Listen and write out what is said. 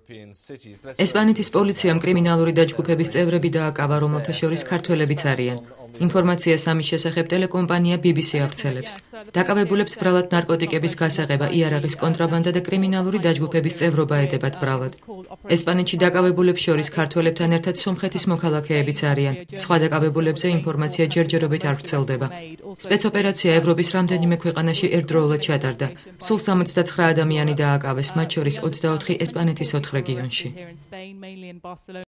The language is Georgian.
ესპანეთის პოლიციამ კრიმინალური დაჯგუფების წევრები დააკავა, რომელთა შორის ქართველებიც არიან. ინფორმაციას ამის შესახებ ტელეკომპანია BBC ავრცელებს. დაკავებულებს ბრალად ნარკოტიკების გასაღება, იარაღის კონტრაბანდა და კრიმინალური დაჯგუფების წევრობა ედებათ ბრალად. ესპანეთში დაკავებულებს შორის ქართველებთან ერთად სომხეთის მოქალაქეებიც არიან. სხვა დაკავებულებზე ინფორმაცია ჯერჯერობით არ ვრცელდება. სპეცოპერაცია ევროპის რამდენიმე ქვეყანაში ერთდროულად ჩატარდა. სულ 69 ადამიანი დააკავეს, მათ შორის 24 ესპანეთის 4 რეგიონში.